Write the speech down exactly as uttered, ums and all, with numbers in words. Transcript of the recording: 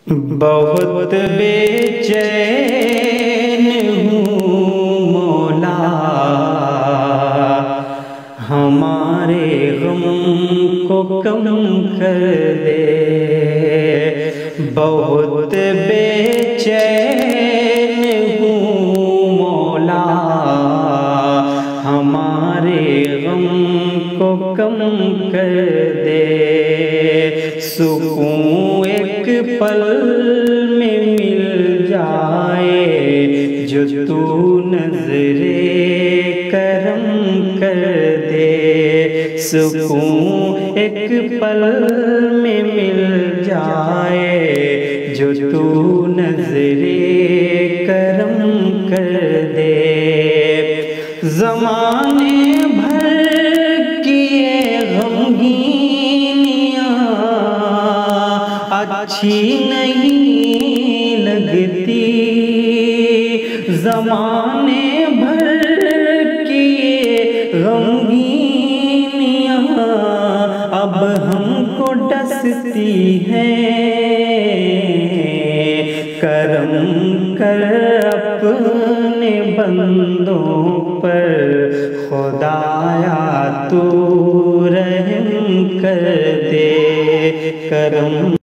بہت بے چین ہوں مولا، ہمارے غم کو کم کر دے۔ بہت بے چین ہوں مولا، ہمارے غم کو کم کر دے۔ سکون ایک پل میں مل جائے جو تو نظر کرم کر دے۔ سکون ایک پل میں مل جائے جو تو نظر کرم کر دے۔ زمانے بھر کی یہ غمگینیاں اچھی نہیں لگتی، زمانے بھر کی یہ غمگینیاں اب ہم کو ڈستی ہیں۔ کرم کر اپنے بندوں پر خدایا تو رحم کر دے۔ کرم